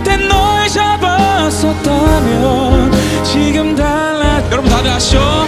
그때 널 잡았었다면 지금 달라. 여러분 다들 아시죠?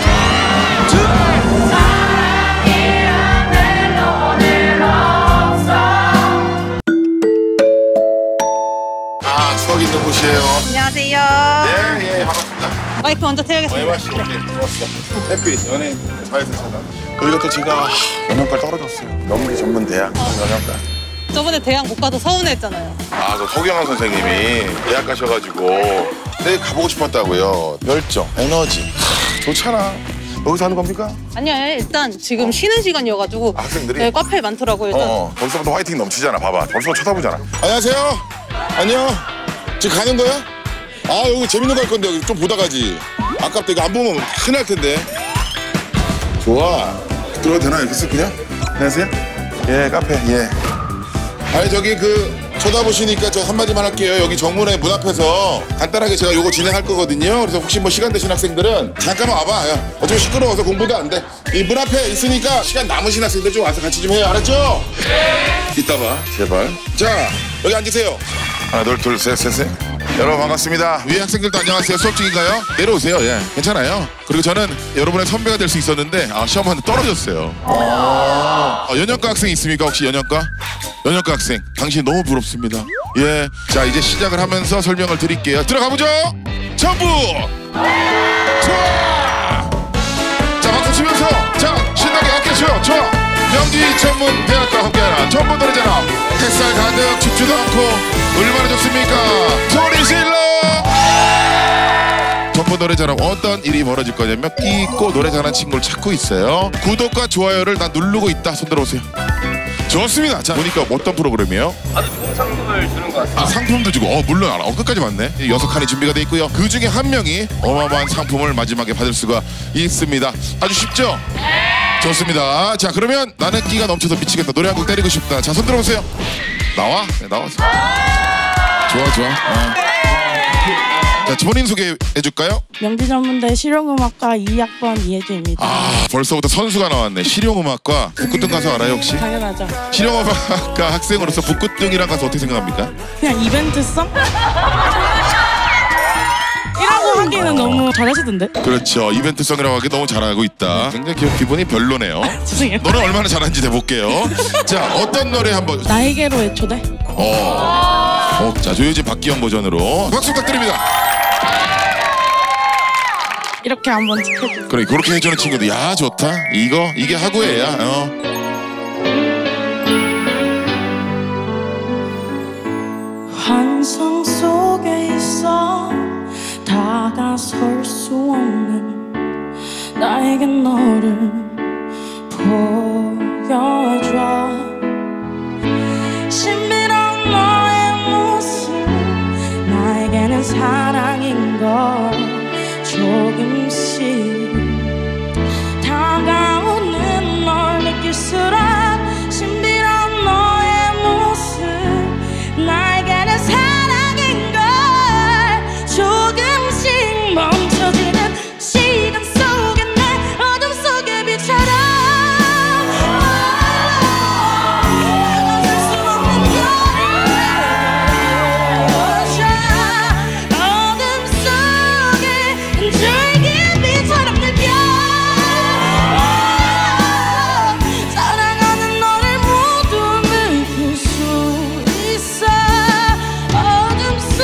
추억 있는 곳이에요. 안녕하세요. 예, 반갑습니다. 마이크 먼저 태우겠습니다. 오케이, 좋았어. 햇빛, 연예인, 사회생활. 그리고 또 제가 연영과 떨어졌어요. 연기 전문 대학 연영과. 저번에 대학 못 가도 서운했잖아요. 그 서경환 선생님이 대학 가셔가지고 내 가보고 싶었다고요. 열정, 에너지. 좋잖아. 여기서 하는 겁니까? 아니요, 일단 지금 쉬는 시간이어가지고 학생들이? 네, 카페 많더라고요. 벌써부터 화이팅 넘치잖아. 봐봐. 벌써 쳐다보잖아. 안녕하세요. 안녕. 지금 가는 거야? 여기 재밌는 거 할 건데 여기 좀 보다 가지. 아깝다. 이거 안 보면 큰일 날 텐데. 좋아. 들어가도 되나? 이렇게 쓱 그냥? 안녕하세요. 예, 카페. 예. 아니 저기 쳐다보시니까 저 한마디만 할게요. 여기 정문의 문 앞에서 간단하게 제가 요거 진행할 거거든요. 그래서 혹시 뭐 시간 되신 학생들은 잠깐만 와봐. 야, 어차피 시끄러워서 공부도 안 돼. 이 문 앞에 있으니까 시간 남으신 학생들 좀 와서 같이 좀 해요. 알았죠? 이따 봐. 제발. 자, 여기 앉으세요. 하나, 둘, 셋. 여러분 반갑습니다. 위에 학생들도 안녕하세요. 수업 중인가요? 내려오세요. 예, 괜찮아요. 그리고 저는 여러분의 선배가 될 수 있었는데 시험 하는데 떨어졌어요. 연영과 학생 있습니까? 혹시 연영과? 연영과 학생, 당신 너무 부럽습니다. 예, 자 이제 시작을 하면서 설명을 드릴게요. 들어가보죠. 전부 좋아. 자 박수 치면서 자 신나게 어깨 쳐요. 좋아. 명지 전문대학과 함께하는 전부 노래자랑. 햇살 가득 춥지도 않고 얼마나 좋습니까? 소리 질러. 전부 노래자랑 어떤 일이 벌어질 거냐면 끼 있고 노래 잘하는 친구를 찾고 있어요. 구독과 좋아요를 다 누르고 있다. 손 들어보세요. 좋습니다. 자 보니까 어떤 프로그램이에요? 아주 좋은 상품을 주는 것 같습니다. 상품도 주고 물론 알아. 끝까지 맞네. 6칸이 준비가 돼 있고요. 그 중에 한 명이 어마어마한 상품을 마지막에 받을 수가 있습니다. 아주 쉽죠? 좋습니다. 자 그러면 나는 끼가 넘쳐서 미치겠다. 노래 한 곡 때리고 싶다. 자 손 들어보세요. 나와. 네, 나와. 좋아. 자 본인 소개해줄까요? 명지전문대 실용음악과 2학번 이혜주입니다. 벌써부터 선수가 나왔네. 실용음악과 북구등 가수 알아요 혹시? 당연하죠. 실용음악과 학생으로서 북구등이란 가수 어떻게 생각합니까? 그냥 이벤트성? 이라고 하기에는 너무 잘하시던데? 그렇죠. 이벤트성이라고 하기 너무 잘하고 있다. 굉장히 기분이 별로네요. 죄송해요. 너는 얼마나 잘하는지 내볼게요. 자 어떤 노래 한번. 나에게로 애초대? 자 조효진 박기영 버전으로 박수 부탁드립니다. 이렇게 한번 지켜줘. 그래 그렇게 해주는 친구들 야 좋다. 이게 하구애야. 환상 속에 있어 다가설 수 없는 나에게 너를 보여줘. 신비로운 너의 모습 나에게는 사랑인 걸 조금씩 다가오는 널 느낄수록 신비로운 너의 모습 나에게는 사랑인 걸 조금씩 멈춰지는 시간 속에 내 어둠 속의 빛처럼 어쩔 수 없는 어둠 속에 줄기빛처럼 느껴. 사랑하는 너를 모두 느낄 수 있어. 어둠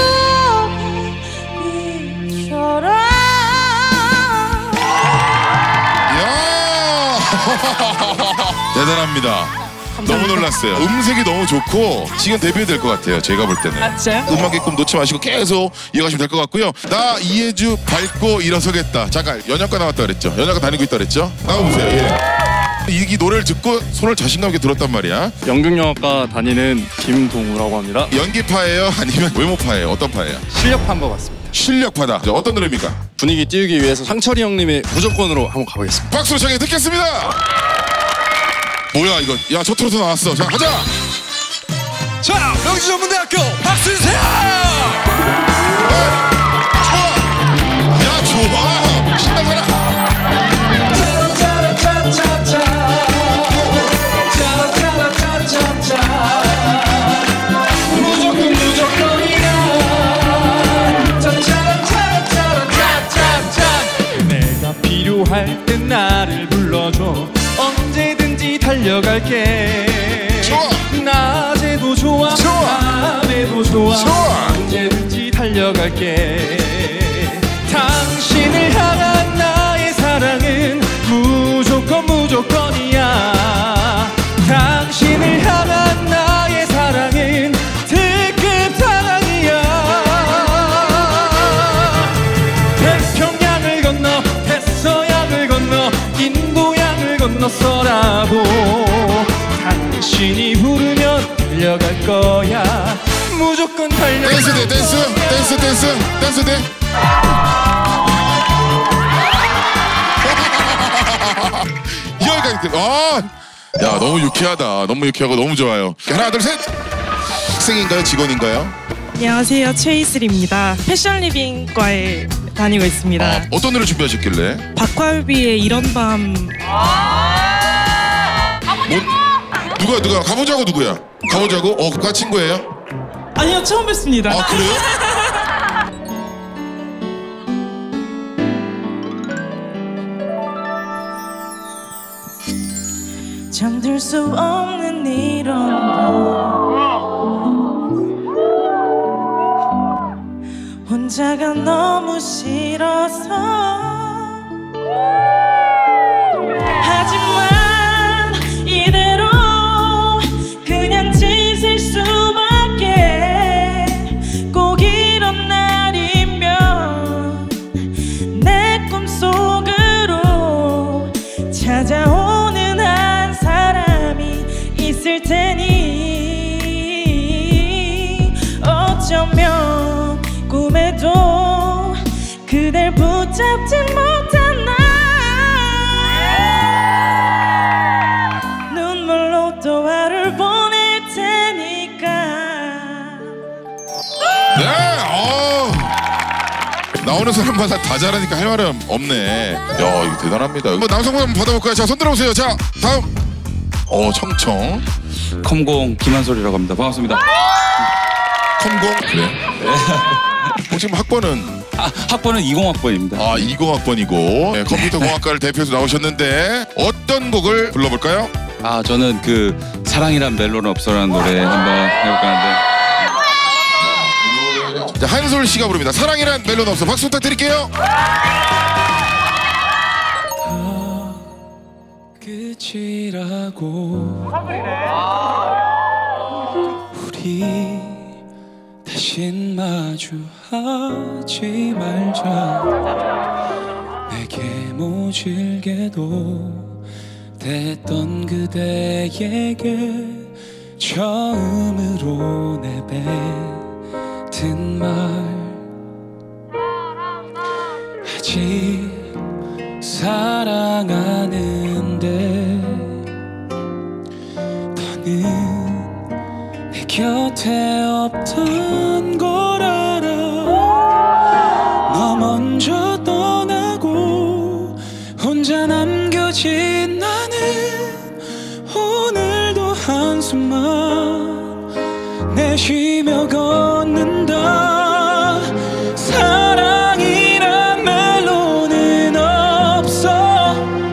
속빛처럼. 대단합니다. 너무 놀랐어요. 음색이 너무 좋고 지금 데뷔 될 것 같아요. 제가 볼 때는. 진짜요? 음악의 꿈 놓지 마시고 계속 이어가시면 될 것 같고요. 나 이혜주 밟고 일어서겠다. 잠깐 연영과 나왔다 그랬죠? 연영과 다니고 있다 그랬죠? 나와보세요. 예. 이 노래를 듣고 손을 자신감 있게 들었단 말이야. 연극영화과 다니는 김동우라고 합니다. 연기파예요? 아니면 외모파예요? 어떤 파예요? 실력파인 것 같습니다. 실력파다. 자, 어떤 노래입니까? 분위기 띄우기 위해서 상철이 형님의 무조건으로 한번 가보겠습니다. 박수로 청해 듣겠습니다. 뭐야 이거? 야 저 트로트 나왔어. 자 가자. 자 명지전문대학교 박수 주세요. 좋아. 야 좋아. 신나잖아. 무조건이야. 달려갈게. 좋아. 낮에도 좋아, 좋아. 밤에도 좋아, 좋아. 언제든지 달려갈게. 당신을 향한 나의 사랑은 무조건 무조건이야. 당신을 향한 나의 사랑은 특급 사랑이야. 태평양을 건너 태서양을 건너 인도양을 건너서라도 당신이 부르면 달려갈 거야. 무조건 달려갈 댄스 돼, 댄스, 댄스, 댄스, 댄스 돼. 여기까지. 야, 너무 유쾌하다. 너무 유쾌하고 너무 좋아요. 하나, 둘, 셋. 학생인가요? 직원인가요? 안녕하세요, 최이슬입니다. 패션 리빙과에 다니고 있습니다. 어떤 노래 준비하셨길래? 박활비의 이런 밤. 누가 가보자고 누구야? 가보자고? 그 친구예요? 아니요, 처음 뵙습니다. 아, 그래요? 잠들 수 없는 이런 밤 혼자가 너무 싫어서 하지만 이대로 그냥 지칠 수밖에. 꼭 이런 날이면 내 꿈속으로 찾아오는 한 사람이 있을 테니 어쩌면 꿈에도 그댈 붙잡지 못한 나 눈물로 또 하루를 보낼 테니까. 네, 나오는 사람마다 다 잘하니까 할 말은 없네. 야, 이거 대단합니다. 남성분 한번 받아볼까요? 자, 손 들어보세요. 자, 다음. 청청. 컴공 김한솔이라고 합니다. 반갑습니다. 컴공. 그래. 지금 학번은? 학번은 20학번입니다. 20학번이고 네, 컴퓨터 공학과를 대표해서 나오셨는데 어떤 곡을 불러볼까요? 저는 그 사랑이란 멜로는 없어라는 노래 한번 해볼까 하는데. 자, 한솔 씨가 부릅니다. 사랑이란 멜로는 없어. 박수 부탁드릴게요. 끝이라고 우리 다신 마주하지 말자. 내게 모질게도 됐던 그대에게 처음으로 내뱉은 말. 아직 사랑하는데 너는 내 곁에 없던 걸 알아. 너 먼저 떠나고 혼자 남겨진 나는 오늘도 한숨만 내쉬며 걷는다. 사랑이란 멜로는 없어.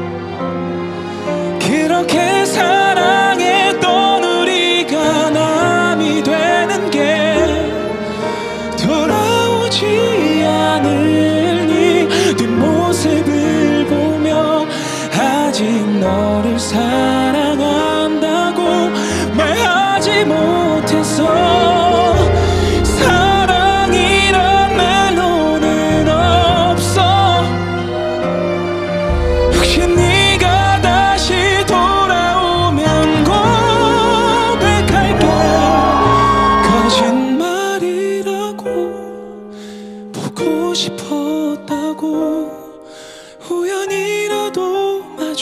그렇게 사랑했던 우리가 남이 되는 게 돌아오지 않으니 뒷모습을 보며 아직 너를 사랑한다고 말하지 못해서. 사랑이란 멜로는 없어. 혹시 네가 다시 돌아오면 고백할게. 거짓말이라고 보고 싶었다고 우연이라도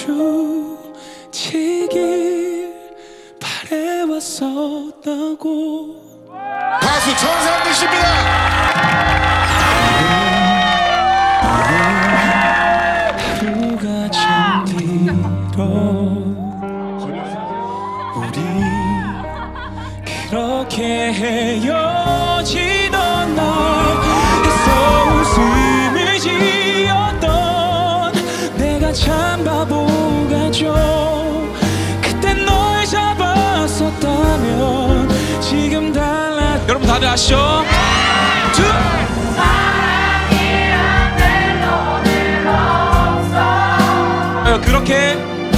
마주치길 바래왔었다고. 가수 전상근 씨입니다. 하루가 참 길어. 우리 그렇게 헤어지던 날 애써 웃음 아시죠? 그렇게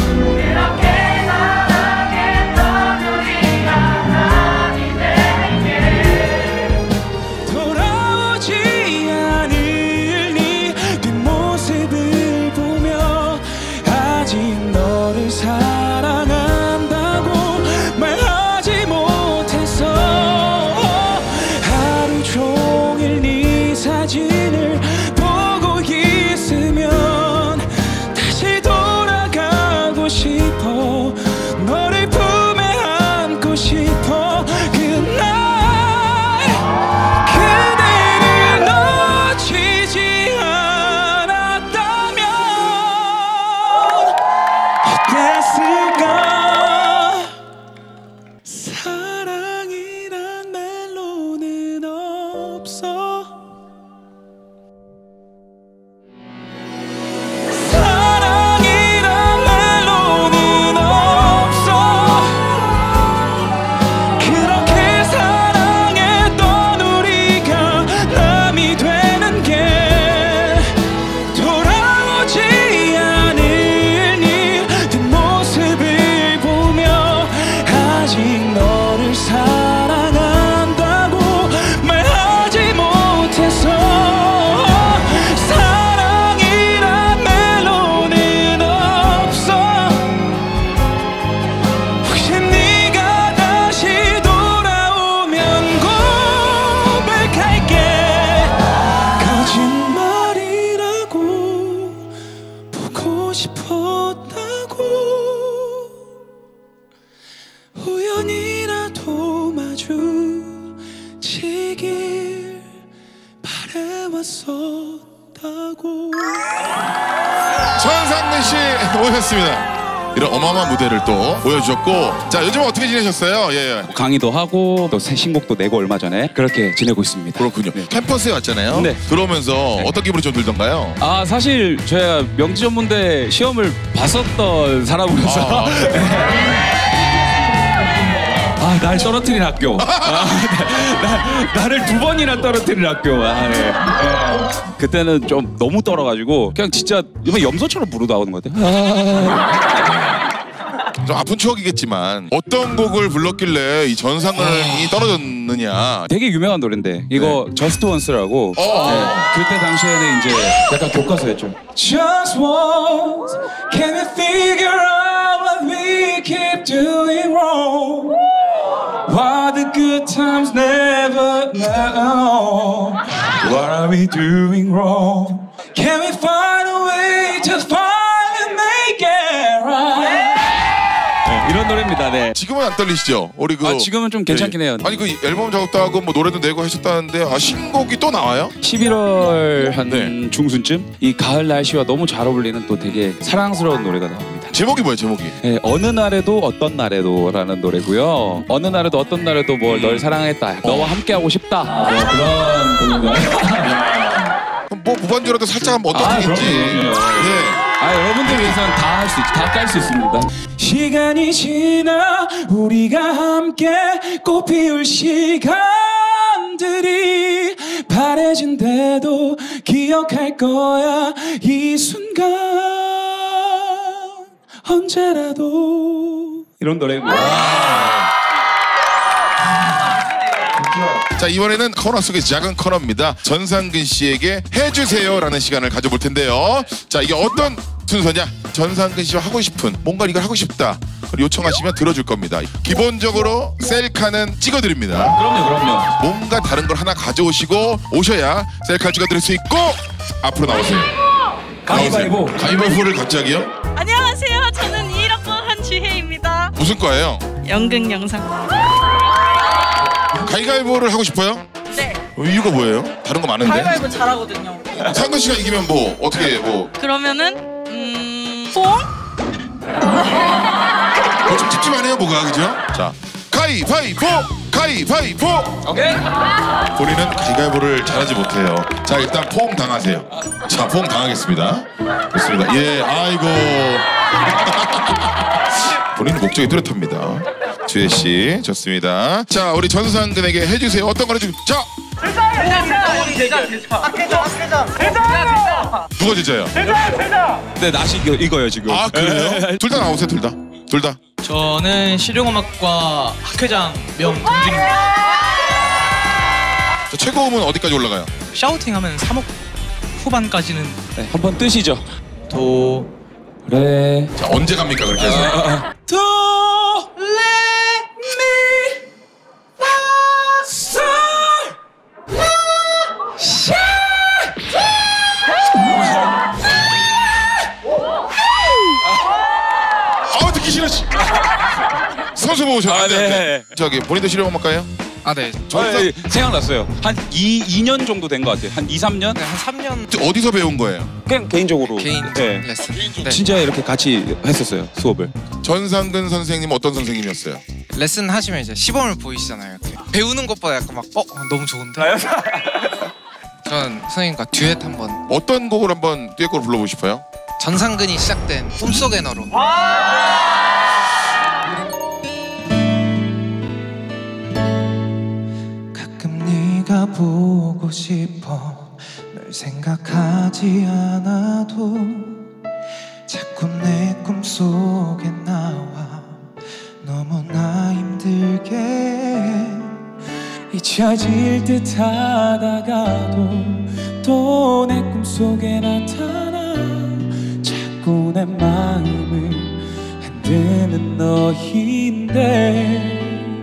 돌아오지 않을 네 뒷모습을 보며 아직 너를 사랑한다고 말하지 못했어. 하루 종일 네 사진을 보고 있으면 다시 돌아가고 싶어. 너를 품에 안고 싶어. 그날 그대를 놓치지 않았다면 어땠을까. 사랑이란 멜로는 없어. 사랑이란 멜로는 없어. 그렇게 사랑했던 우리가 남이 되는 게 돌아오지 않을 네 뒷모습을 보며 아직 너를 사랑한다고 말하지 못했어. 사랑이란 멜로는 없어. 혹시 네가 다시 돌아오면 고백할게. 거짓말이라고 보고 싶었다고 우연이라도 마주치길 바래왔었다고. 전상근 씨 오셨습니다. 이런 어마어마한 무대를 또 보여주셨고, 자 요즘 어떻게 지내셨어요? 예. 강의도 하고 또 새 신곡도 내고 얼마 전에 그렇게 지내고 있습니다. 그렇군요. 캠퍼스에 왔잖아요. 네. 들어오면서 어떤 기분이 좀 들던가요? 아 사실 제가 명지 전문대 시험을 봤었던 사람으로서 날 떨어뜨린 학교. 나를 2번이나 떨어뜨린 학교. 네. 그때는 좀 너무 떨어가지고 그냥 진짜 이번 염소처럼 부르다 오는 것 같아요. 좀 아픈 추억이겠지만 어떤 곡을 불렀길래 이 전상근이 떨어졌느냐. 되게 유명한 노래인데 이거 Just Once라고. 네. 그때 당시에는 이제 약간 교과서였죠. Just once, can we figure out what we keep doing wrong? Why the good times never know? What are we doing wrong? Can we find a way to finally make it right? 이런 노래입니다. 네. 지금은 안 떨리시죠? 우리 그 지금은 좀 괜찮긴 해요. 아니 그 앨범 작업도 하고 뭐 노래도 내고 하셨다는데 신곡이 또 나와요? 11월 한 중순쯤 이 가을 날씨와 너무 잘 어울리는 또 되게 사랑스러운 노래가 나옵니다. 제목이 뭐예요? 제목이? 네, 어느 날에도 어떤 날에도라는 노래고요. 어느 날에도 어떤 날에도 뭘 널 사랑했다. 너와 함께하고 싶다. 그런 곡인가요? 뭐 무반주라도 살짝 한번 어떻게겠지? 그럼요. 예. 여러분들 위해서는 다 할 수 있, 다 깔 수 있습니다. 시간이 지나 우리가 함께 꽃피울 시간들이 바래진대도 기억할 거야. 이 순간 언제라도. 이런 노래고요. 자 이번에는 코너 속의 작은 코너입니다. 전상근 씨에게 해주세요라는 시간을 가져볼 텐데요. 자 이게 어떤 순서냐? 전상근 씨와 하고 싶은 뭔가 이걸 하고 싶다 요청하시면 들어줄 겁니다. 기본적으로 셀카는 찍어드립니다. 그럼요. 뭔가 다른 걸 하나 가져오시고 오셔야 셀카 찍어드릴 수 있고 앞으로 나오세요. 가위바위보. 가위바위보를 갑자기요? 안녕하세요. 저는 2학번 한주혜입니다. 무슨 과예요? 연극 영상. 가위바위보를 하고 싶어요? 네. 이유가 뭐예요? 다른 거 많은데? 가위바위보 잘하거든요. 상근 씨가 이기면 뭐 어떻게 뭐? 그러면은 뽕? 좀 찝찝하네요 뭐가 그죠? 자 가위바위보! 가위바위보! 오케이. 본인은 가위바위보를 잘하지 못해요. 자 일단 포옹 당하세요. 자 포옹 당하겠습니다. 좋습니다. 예 아이고 본인은 목적이 뚜렷합니다. 주혜 씨 좋습니다. 자 우리 전상근에게 해주세요. 어떤 걸 해주? 자 누가 제자예요? 네, 낯이 이거요 지금. 아 그래요? 둘 다 나오세요. 둘 다. 둘 다. 저는 실용음악과 학회장 명동준입니다. 자, 최고음은 어디까지 올라가요? 샤우팅하면 3억 후반까지는. 네, 한번 뜨시죠. 도, 레. 자 언제 갑니까 그렇게 해서? 도, 레, 미, 파, 솔, 라, 시. 아우 듣기 싫어. 선수 보셔. 아, 안돼 네. 안돼. 저기 본인도 실용음악가예요? 아, 네. 네, 생각났어요. 한 2년 정도 된 것 같아요. 한 2, 3년? 네, 한 3년 어디서 배운 거예요? 그냥 개인적으로. 개인 네. 레슨. 네. 진짜 이렇게 같이 했었어요 수업을. 전상근 선생님 어떤 선생님이었어요? 레슨 하시면 이제 시범을 보이시잖아요. 이렇게. 배우는 것보다 약간 막 너무 좋은데. 저는 선생님과 듀엣 한번. 어떤 곡을 한번 듀엣곡을 불러보고 싶어요? 전상근이 시작된 꿈속의 너로. 가끔 네가 보고 싶어. 널 생각하지 않아도 자꾸 내 꿈속에 나와. 너무나 힘들게 잊혀질 듯 하다가도 또 내 꿈속에 나타나 자꾸 내 마음을 흔드는 너인데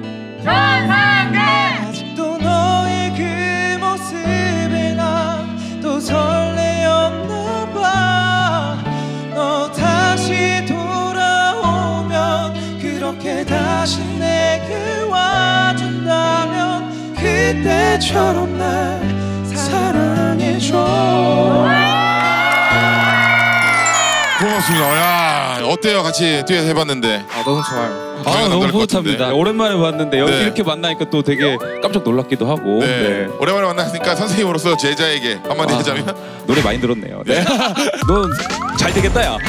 아직도 너의 그 모습에 난 또 설레었나 봐. 너 다시 돌아오면 그렇게 다시 내게 와준다면 그때처럼 날 사랑해줘. 고맙습니다. 야 어때요? 같이 듀엣 해봤는데. 아, 너무 좋아요. 아, 기억이 너무 남을 것 뿌듯합니다. 같은데. 오랜만에 봤는데 여기 네. 이렇게 만나니까 또 되게 깜짝 놀랐기도 하고. 네. 네. 오랜만에 만났으니까 선생님으로서 제자에게 한마디 하자면 노래 많이 들었네요. 네. 넌 잘 되겠다 야.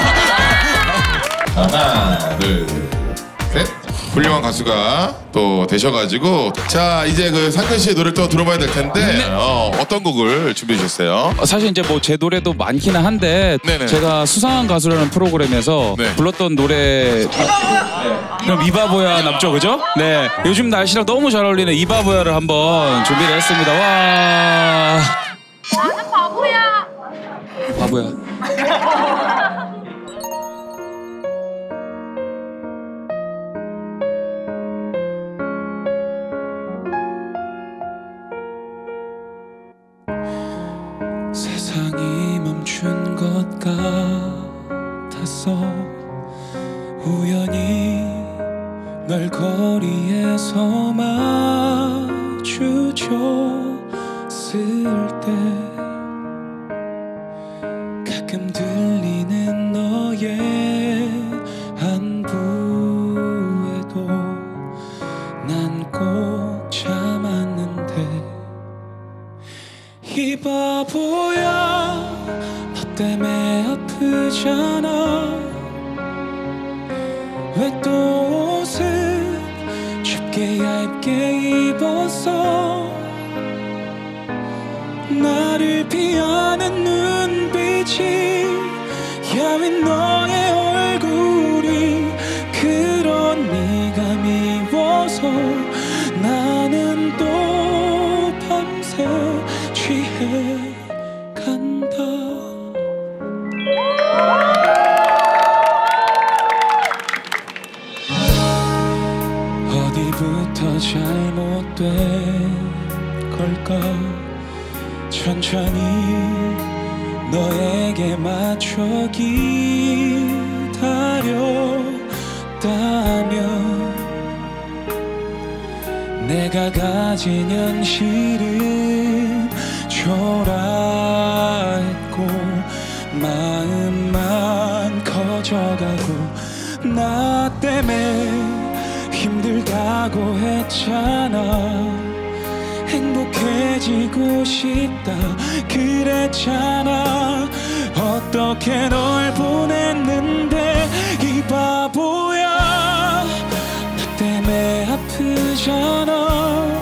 하나 둘 셋. 훌륭한 가수가 또 되셔가지고 자 이제 그 상근 씨의 노래를 또 들어봐야 될 텐데 어떤 곡을 준비해 주셨어요? 사실 이제 뭐 제 노래도 많기는 한데 네네. 제가 수상한 가수라는 프로그램에서 네. 불렀던 노래 그럼 이바보야 남죠 그죠? 네 요즘 날씨랑 너무 잘 어울리는 이바보야를 한번 준비를 했습니다. 와 나는 바보야. 바보야. 세상이 멈춘 것 같았어. 우연히 널 거리에서 마주쳤을 때 가끔 들리는 너의 안부에도 난 꼭 참았는데 이 바보야 너 때문에 아프잖아. 왜 또 옷은 춥게 얇게 입었어. 나를 피하는 눈빛이 야윈 너의 얼굴이 그런 네가 미워서 나는 또 밤새 취해 간다. 어디부터 잘못된 걸까. 천천히 너에게 맞춰 기다렸다면 내가 가진 현실은 초라했고 마음만 커져가고 나 때문에 힘들다고 했잖아. 행복해지고 싶다 그랬잖아. 어떻게 널 보냈는데 이 바보야 나 때문에 되잖아.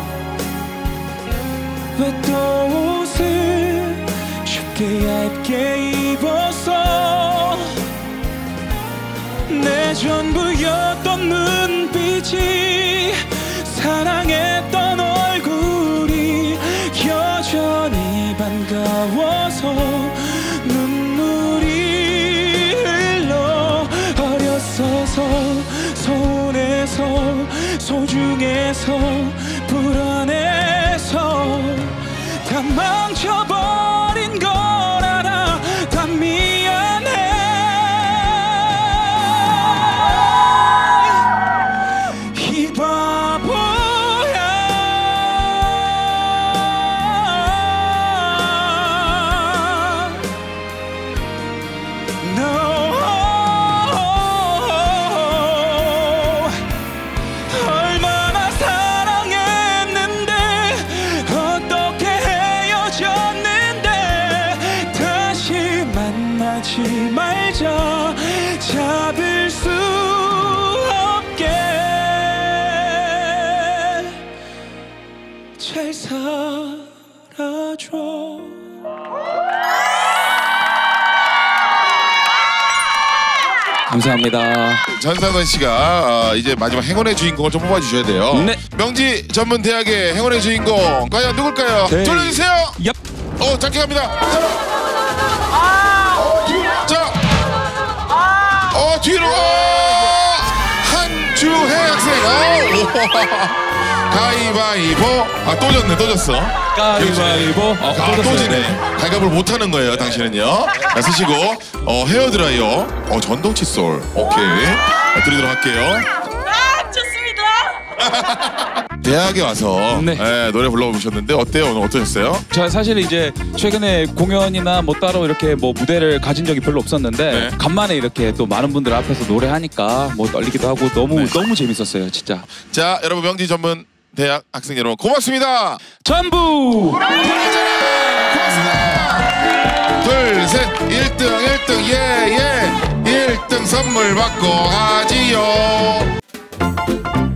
왜 또 옷을 쉽게 얇게 입었어. 내 전부였던 눈빛이 사랑했던 얼굴이 여전히 반가워서 눈물이 흘러. 어렸어서 서운해서 소중해서 불안해서 다 망쳐버린 걸 알아. 다 미안해. 이 바보야. No. 얼마나 사랑했는데 어떻게 헤어졌는데 다시 만나지 말자. 잡을 수 없게 잘 살아줘. 감사합니다. 전상권 씨가 이제 마지막 행운의 주인공을 좀 뽑아주셔야 돼요. 네. 명지 전문 대학의 행운의 주인공 과연 누굴까요? 네. 돌려주세요. 얍. 짧게 갑니다. 자, 뒤로 한주혜 학생. 가위바위보. 또 졌네, 또 졌어. 가위바위보. 또 지네. 가위바위보를 못하는 거예요, 당신은요. 자, 쓰시고 헤어드라이어, 전동 칫솔. 오케이. 드리도록 할게요. 좋습니다. 대학에 와서 네. 노래 불러보셨는데 어때요? 오늘 어떠셨어요? 제가 사실 이제 최근에 공연이나 뭐 따로 이렇게 뭐 무대를 가진 적이 별로 없었는데 네. 간만에 이렇게 또 많은 분들 앞에서 노래하니까 뭐 떨리기도 하고 너무 재밌었어요, 진짜. 자, 여러분 명지 전문 대학 학생 여러분 고맙습니다. 전부 고맙습니다. 둘, 셋, 1등, 예. 1등 선물 받고 가지요.